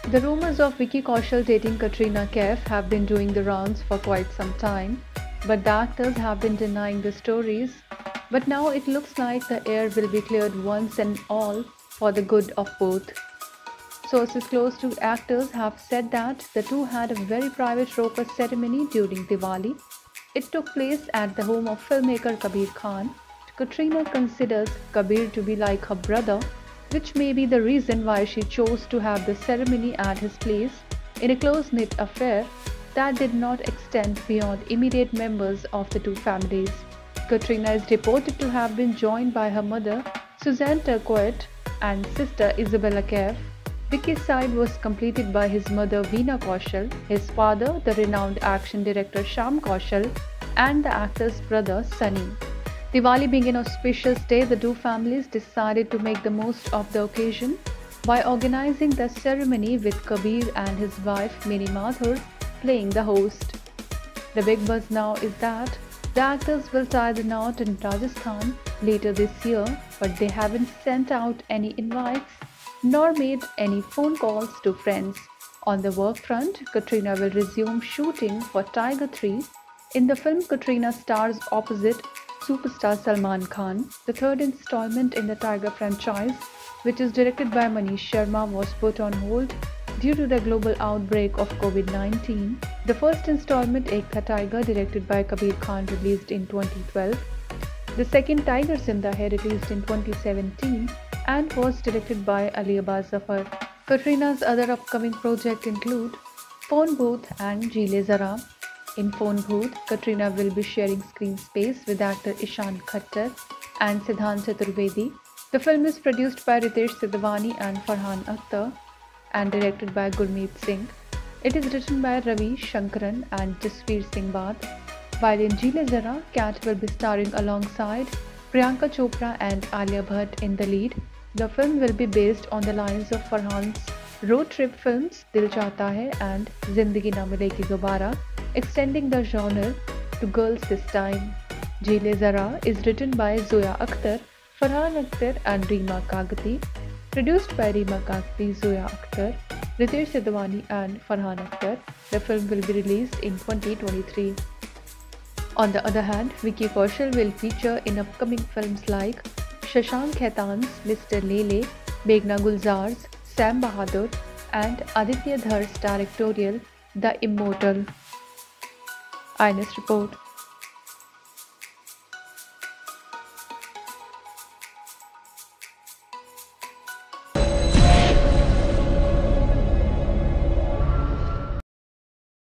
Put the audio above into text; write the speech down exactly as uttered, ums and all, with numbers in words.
The rumors of Vicky Kaushal dating Katrina Kaif have been doing the rounds for quite some time, but the actors have been denying the stories. But now it looks like the air will be cleared once and all for the good of both. Sources close to actors have said that the two had a very private Roper ceremony during Diwali. It took place at the home of filmmaker Kabir Khan. Katrina considers Kabir to be like her brother, which may be the reason why she chose to have the ceremony at his place in a close-knit affair that did not extend beyond immediate members of the two families. Katrina is reported to have been joined by her mother, Suzanne Turcotte, and sister Isabella Kaif. Vicky's side was completed by his mother Veena Kaushal, his father, the renowned action director Shyam Kaushal, and the actor's brother Sunny. Diwali being an auspicious day, the two families decided to make the most of the occasion by organizing the ceremony with Kabir and his wife Mini Mathur playing the host. The big buzz now is that the actors will tie the knot in Rajasthan later this year, but they haven't sent out any invites nor made any phone calls to friends. On the work front, Katrina will resume shooting for Tiger three. In the film, Katrina stars opposite superstar Salman Khan. The third installment in the Tiger franchise, which is directed by Manish Sharma, was put on hold due to the global outbreak of COVID nineteen. The first installment, Ek Tha Tiger, directed by Kabir Khan, released in twenty twelve. The second, Tiger Zinda Hai, released in twenty seventeen and was directed by Ali Abbas Zafar. Katrina's other upcoming projects include Phone Booth and Jile Zara. In Phone Booth, Katrina will be sharing screen space with actor Ishan Khattar and Siddhant Chaturvedi. The film is produced by Ritesh Sidhwani and Farhan Akhtar and directed by Gurmeet Singh. It is written by Ravi Shankaran and Jasveer Singh Bath. While in Jile Zara, Kat will be starring alongside Priyanka Chopra and Alia Bhatt in the lead. The film will be based on the lines of Farhan's road trip films Dil Chahta Hai and Zindagi Na Milegi Dobara, extending the genre to girls this time. Jile Zara is written by Zoya Akhtar, Farhan Akhtar and Reema Kagati, produced by Reema Kagati, Zoya Akhtar, Ritesh Sidhwani and Farhan Akhtar. The film will be released in twenty twenty-three. On the other hand, Vicky Kaushal will feature in upcoming films like Shashank Khaitan's Mister Lele, Meghna Gulzar's Sam Bahadur and Aditya Dhar's directorial The Immortal. I N S Report.